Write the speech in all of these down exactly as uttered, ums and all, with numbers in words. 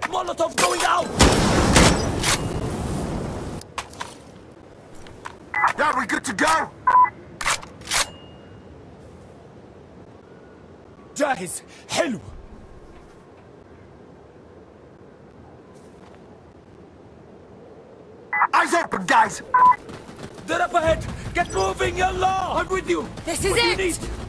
Molotov going out! Yeah, we good to go? جاهز. حلو. Eyes open, guys! They're up ahead! Get moving, yallah! I'm with you! This is what it! Do you need?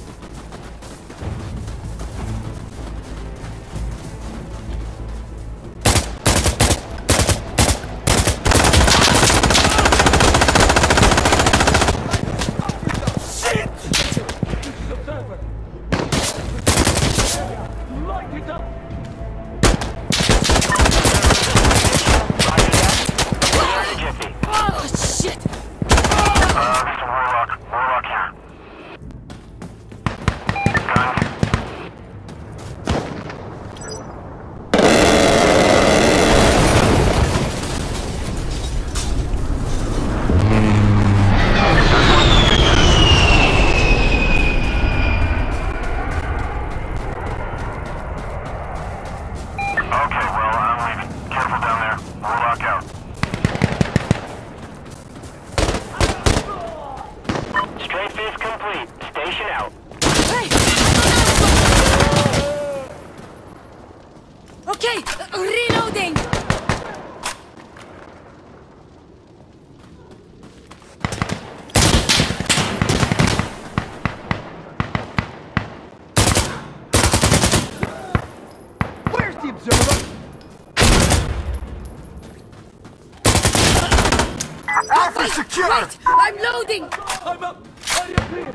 Alpha secure! Wait! I'm loading! I'm up! Are you clear?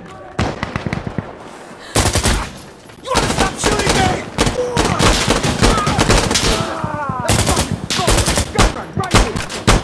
You wanna stop shooting me? Gunman, right here!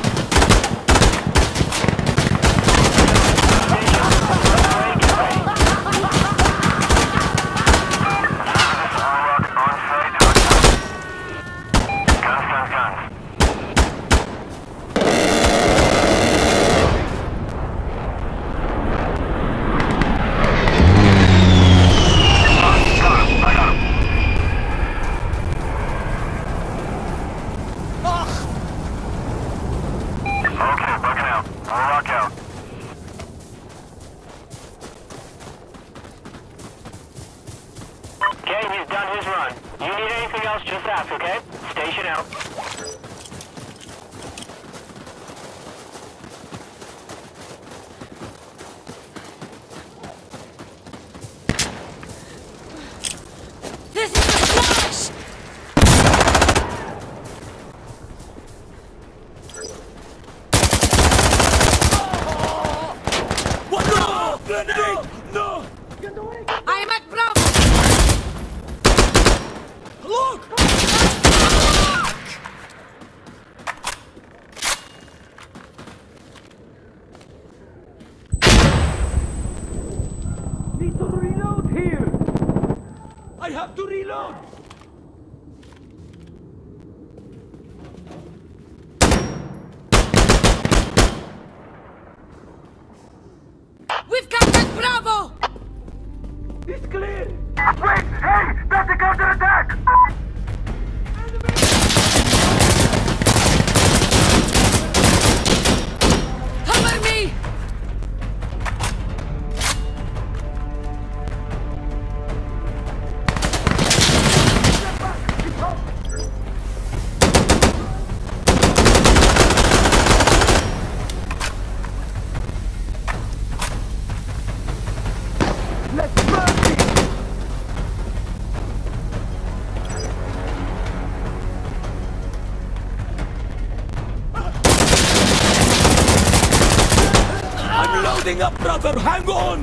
Up, brother! Hang on!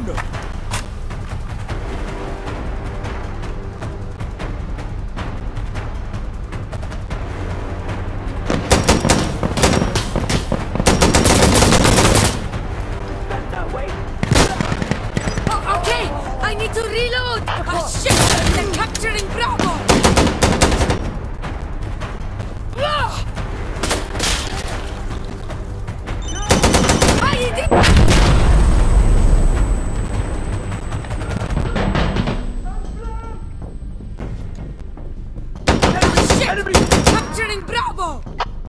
Oh, okay! I need to reload! Oh shit! They're capturing Bravo! I did. Enemy! Capturing Bravo!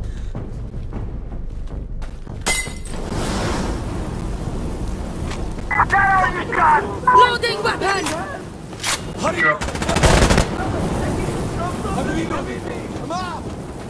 Loading weapon! Hurry! Drop. Come on!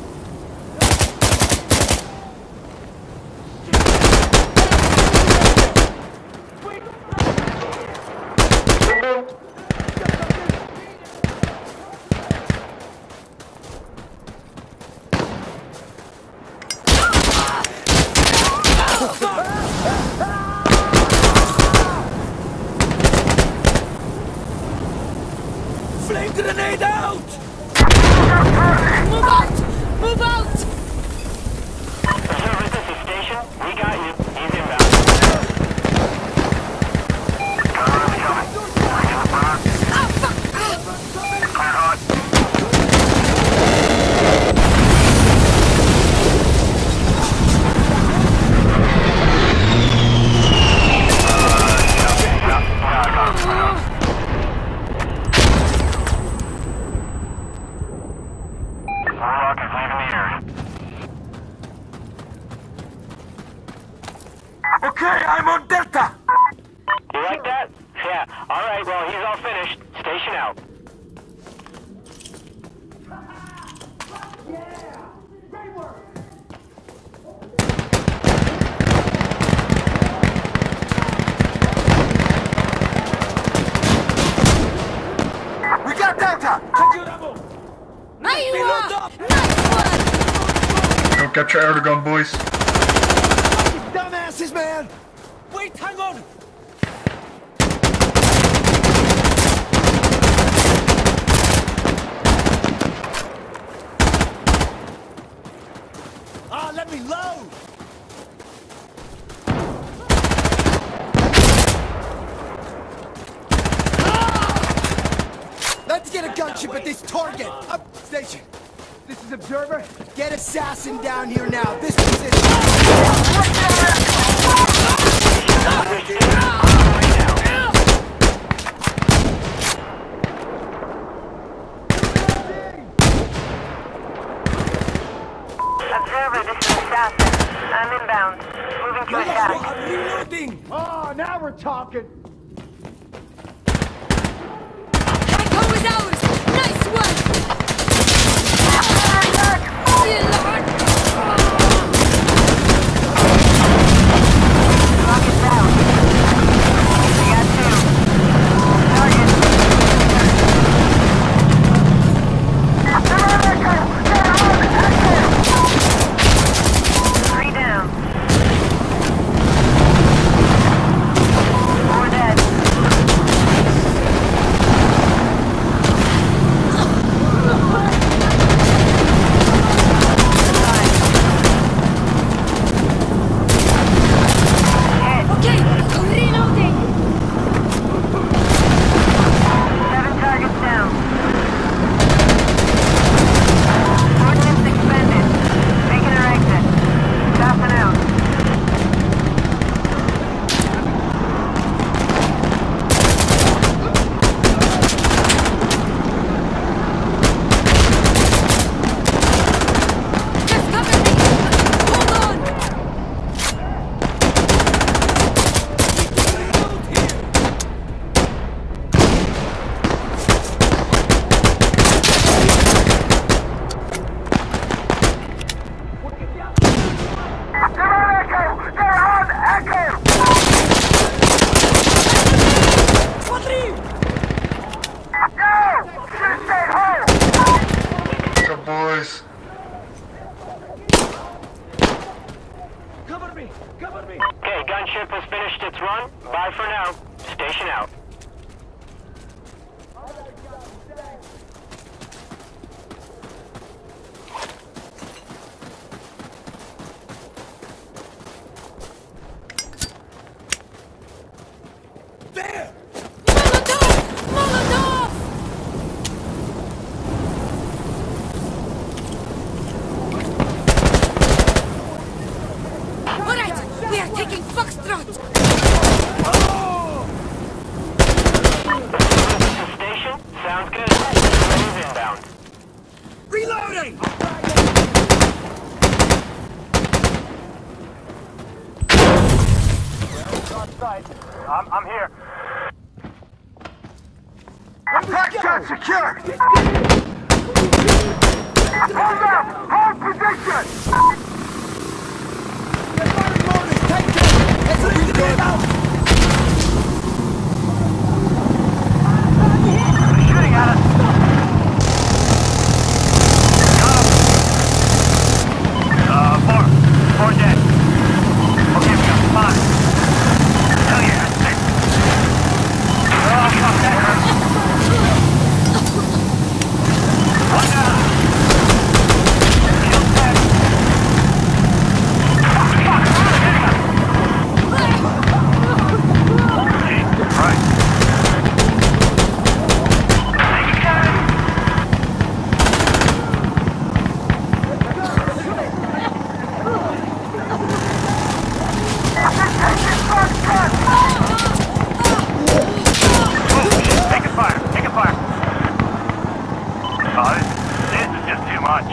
Flame grenade out! Move out! Move out! Observer, this is Station. We got you. He's inbound. Ah, fuck! Ah. Warlock is leaving the area. Okay, I'm on Delta. You like that? Yeah. All right. Well, he's all finished. Station out. We got Delta. Check your ammo! There you Reload are! up. Nice one! Go capture Erdogan, boys. Dumbasses, man! Wait, hang on! Ah, let me load! Ah! Let's get a gunship at this target! Up station! This is Observer. Get Assassin down here now. This position. Observer, this is Assassin. I'm inbound. Moving to attack. I'm reloading! Oh, now we're talking. Echo is ours! Nice one! Dear Lord! Rocket down. We got two. Target. Three down. Four dead. Okay, reloading! Seven targets down. Ordnance expended. Making our exit. Stopping out. Just cover me! Hold on! Reload here! Смотри! Go, boys. Cover me! Cover me! Okay, gunship has finished its run. Bye for now. Station out. There! Molotov! Molotov! All right, we are taking Foxtrot! Station, sounds good. He's inbound. Reloading! I'm, I'm here. Attack secure! Hold up! Hold position! They're firing mortars! Take care! Let's leave the game out! They're shooting at us. Got him. Uh, four. Four dead. Okay, we got five. Hell yeah, that's six. Oh, fuck, that hurts. One down. Kill ten. Fuck, fuck, hitting us. Jesus Christ. Take it, guys. Taking fire, taking fire. Oh, this, this is just too much.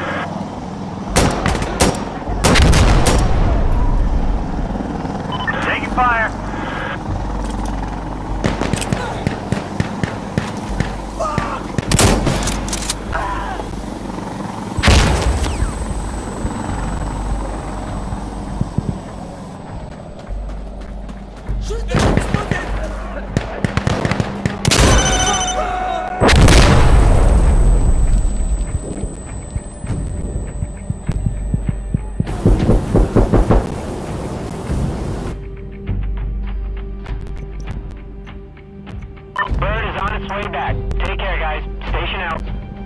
Taking fire. Shoot them! Exploded! Bird is on its way back. Take care, guys. Station out.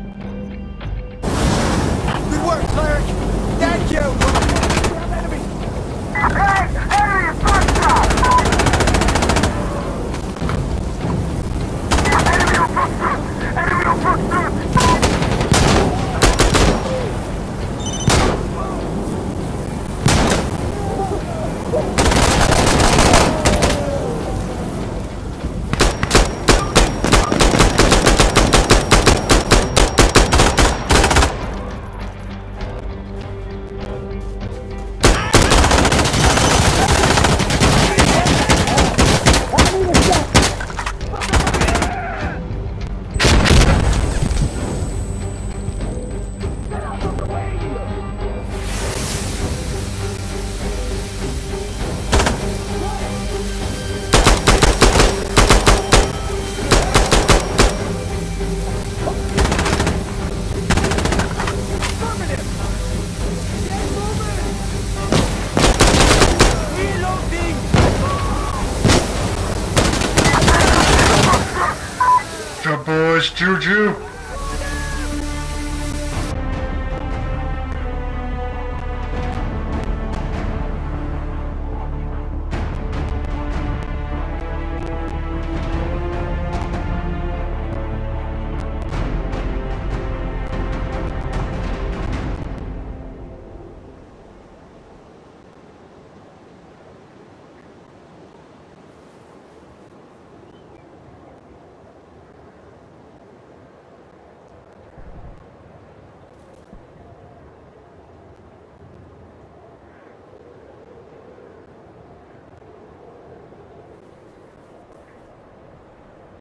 Good work, cleric! Thank you! Enemy! Hey! Enemy is first shot! Enemy on first shoot! Enemy on first shoot! Good boys, Juju.